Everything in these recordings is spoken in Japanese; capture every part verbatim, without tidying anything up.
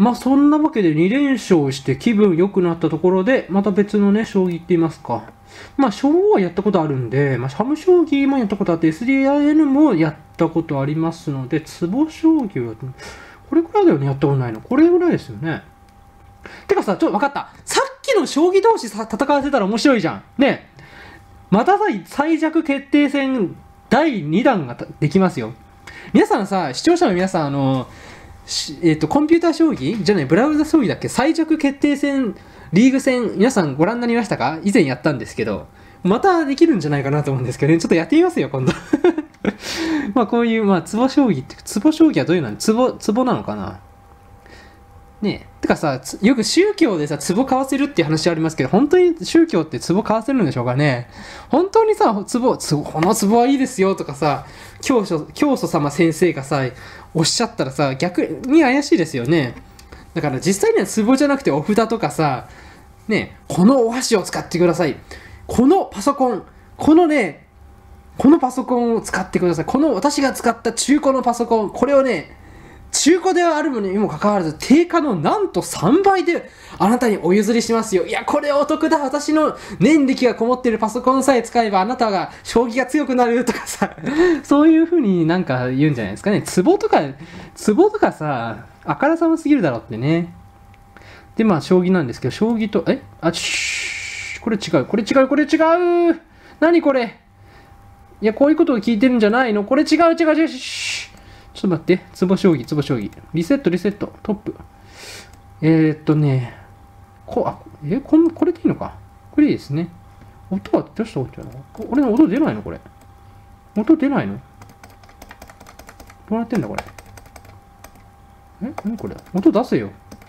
まあそんなわけでに連勝して気分良くなったところで、また別のね、将棋って言いますか。まあ将棋はやったことあるんで、まあハム将棋もやったことあって、エスディーアイエヌ もやったことありますので、壺将棋は、これくらいだよね、やったことないの。これぐらいですよね。てかさ、ちょっと分かった。さっきの将棋同士さ戦わせたら面白いじゃん。ね。またさ、最弱決定戦だいにだんができますよ。皆さんさ、視聴者の皆さん、あの、えっと、コンピューター将棋じゃない、ブラウザ将棋だっけ、最弱決定戦、リーグ戦、皆さんご覧になりましたか？以前やったんですけど、またできるんじゃないかなと思うんですけどね、ちょっとやってみますよ、今度。まあ、こういう、まあ、壺将棋って、壺将棋はどういうの？壺、壺なのかな？ねえ。てかさ、よく宗教でさ、壺買わせるっていう話ありますけど、本当に宗教って壺買わせるんでしょうかね。本当にさ、壺、この壺はいいですよとかさ、教祖、教祖様先生がさ、おっしゃったらさ、逆に怪しいですよね。だから実際には壺じゃなくてお札とかさ、ね、このお箸を使ってください。このパソコン、このね、このパソコンを使ってください。この私が使った中古のパソコン、これをね、中古ではあるにもかかわらず、定価のなんとさんばいであなたにお譲りしますよ。いや、これお得だ。私の念力がこもっているパソコンさえ使えばあなたが将棋が強くなるとかさ、そういう風になんか言うんじゃないですかね。壺とか、壺とかさ、あからさますぎるだろうってね。で、まあ、将棋なんですけど、将棋と、えあ、しこれ違う、これ違う、これ違う何これいや、こういうことを聞いてるんじゃないのこれ違う、違う、違う、しちょっと待って。壺将棋、壺将棋。リセット、リセット。トップ。えー、っとね。こ、あ、え、こん、これでいいのか。これいいですね。音はどうした音やの？俺の音出ないのこれ。音出ないの？どうなってんだこれ。え何これ音出せよ。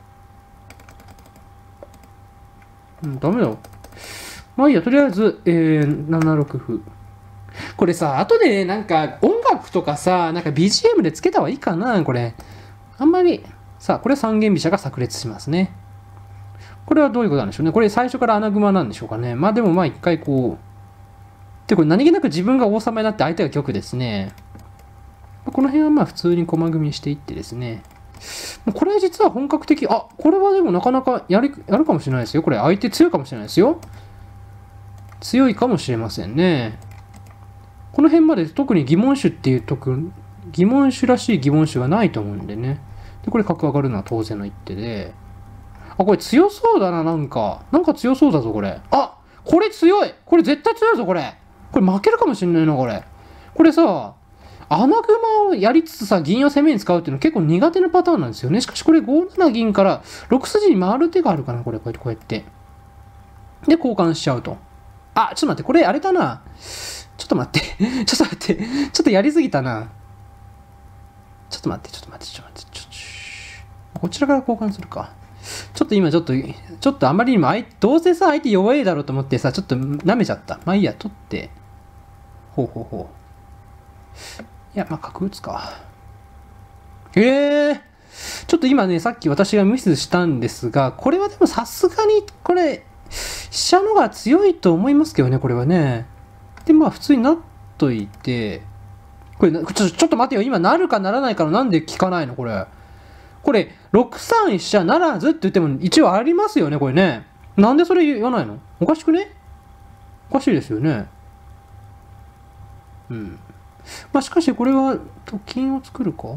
うん、ダメだ。まあいいや、とりあえず、えー、ななろく歩。これさ、後でなんか音楽とかさ、なんか ビージーエム でつけた方がいいかな、これ。あんまり、さあ、これ三間飛車が炸裂しますね。これはどういうことなんでしょうね。これ最初から穴熊なんでしょうかね。まあでもまあ一回こう。で、これ何気なく自分が王様になって相手が玉ですね。この辺はまあ普通に駒組みしていってですね。これ実は本格的。あ、これはでもなかなかやる、やるかもしれないですよ。これ相手強いかもしれないですよ。強いかもしれませんね。この辺まで特に疑問種っていう特疑問種らしい疑問種がないと思うんでね。で、これ角上がるのは当然の一手で。あ、これ強そうだな、なんか。なんか強そうだぞ、これ。あ、これ強いこれ絶対強いぞ、これ。これ負けるかもしんないな、これ。これさ、穴熊をやりつつさ、銀を攻めに使うっていうのは結構苦手なパターンなんですよね。しかしこれごなな銀からろく筋に回る手があるかな、これ、こうやってこうやって。で、交換しちゃうと。あ、ちょっと待って、これあれだな。ちょっと待って。ちょっと待って。ちょっとやりすぎたな。ちょっと待って、ちょっと待って、ちょっと待って。ちょっとこちらから交換するか。ちょっと今ちょっと、ちょっとあまりにも相、どうせさ、相手弱いだろうと思ってさ、ちょっと舐めちゃった。まあいいや、取って。ほうほうほう。いや、まあ角打つか。ええー、ちょっと今ね、さっき私がミスしたんですが、これはでもさすがに、これ、飛車のが強いと思いますけどね、これはね。で、まあ普通になっといて、これ、ちょ、ちょっと待てよ、今なるかならないかのなんで聞かないのこれ。これ、ろくさん飛車ならずって言っても一応ありますよね、これね。なんでそれ言わないの？おかしくね？おかしいですよね。うん。まあしかしこれは、と金を作るか？ちょ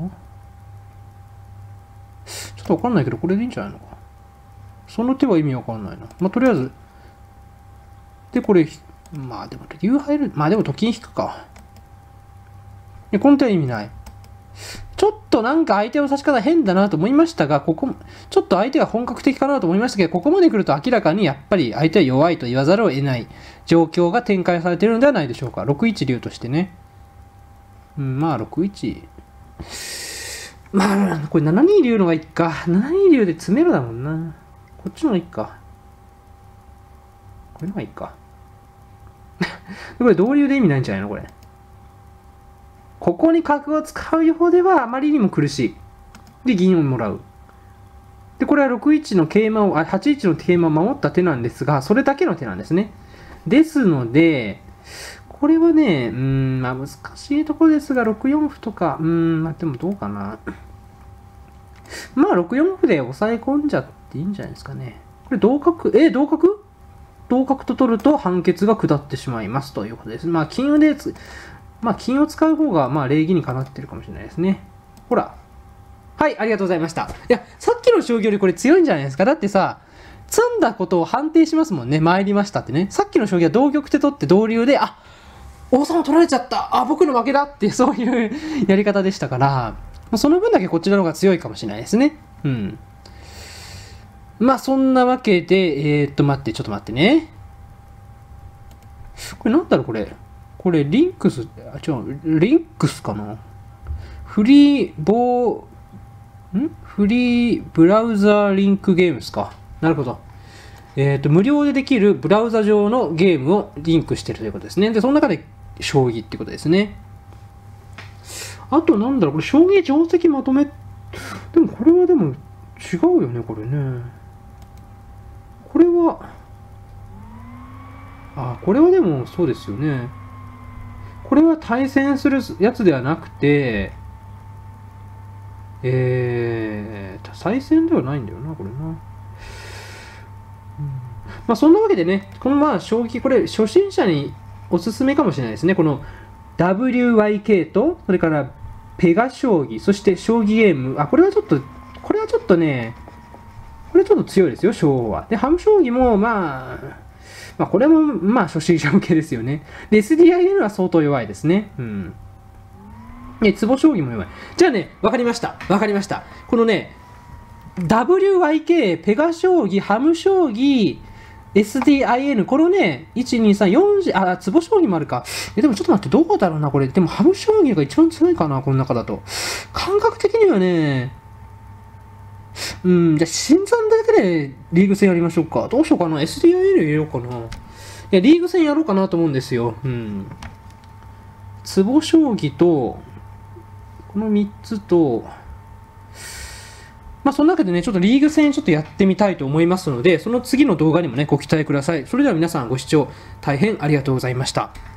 っとわかんないけど、これでいいんじゃないのか。その手は意味わかんないな。まあとりあえず。で、これ、まあでも、竜入る。まあでも、と金引くか。で、この手は意味ない。ちょっとなんか相手の指し方変だなと思いましたが、ここ、ちょっと相手が本格的かなと思いましたけど、ここまで来ると明らかにやっぱり相手は弱いと言わざるを得ない状況が展開されているのではないでしょうか。ろくいち竜としてね。うん、まあろくいち。まあ、これななに竜のがいいか。ななに竜で詰めるだもんな。こっちのがいいか。これのがいいか。これ同竜で意味ないんじゃないのこれ。ここに角を使うようではあまりにも苦しい。で、銀をもらう。で、これはろくいちの桂馬を、あ、はちいちの桂馬を守った手なんですが、それだけの手なんですね。ですので、これはね、うーん、まあ難しいところですが、ろくよん歩とか、うーん、まあでもどうかな。 まあ、ろくよん歩で抑え込んじゃっていいんじゃないですかね。これ、同角、え、同角同角と取ると判決が下ってしまいますということです。まあ、金でつ、まあ、金を使う方が、まあ、礼儀にかなってるかもしれないですね。ほら。はい、ありがとうございました。いや、さっきの将棋よりこれ強いんじゃないですか。だってさ、詰んだことを判定しますもんね。参りましたってね。さっきの将棋は同玉手取って同竜で、あ、王様取られちゃった。あ、僕の負けだって、そういうやり方でしたから、その分だけこちらの方が強いかもしれないですね。うん。まあ、そんなわけで、えー、っと、待って、ちょっと待ってね。これなんだろう、これ。これ、リンクス、あ、違う、リンクスかな。フリー、ボー、んフリーブラウザーリンクゲームスか。なるほど。えっと、無料でできるブラウザ上のゲームをリンクしてるということですね。で、その中で将棋ってことですね。あと、なんだろう、これ、将棋定石まとめ。でも、これはでも違うよね、これね。これは、あ、これはでもそうですよね。これは対戦するやつではなくて、えー、再戦ではないんだよな、これな。うん、まあ、そんなわけでね、このまあ、将棋、これ、初心者におすすめかもしれないですね。この ダブリューワイケー と、それからペガ将棋、そして将棋ゲーム。あ、これはちょっと、これはちょっとね、これちょっと強いですよ、将は。で、ハム将棋も、まあ、まあ、これも、まあ、初心者向けですよね。で、エスディーアイエヌ は相当弱いですね。うん。ね、壺将棋も弱い。じゃあね、わかりました。わかりました。このね、ダブリューワイケー、ペガ将棋、ハム将棋、エスディーアイエヌ、このね、いち、に、さん、よん、あ、壺将棋もあるか。え、でもちょっと待って、どうだろうな、これ。でも、ハム将棋が一番強いかな、この中だと。感覚的にはね、うん、じゃあ、新参だけでリーグ戦やりましょうか。どうしようかな。エスディーアイエヌ 入れようかな。いや、リーグ戦やろうかなと思うんですよ。うん。壺将棋と、このみっつと、まあ、その中でね、ちょっとリーグ戦ちょっとやってみたいと思いますので、その次の動画にもね、ご期待ください。それでは皆さんご視聴大変ありがとうございました。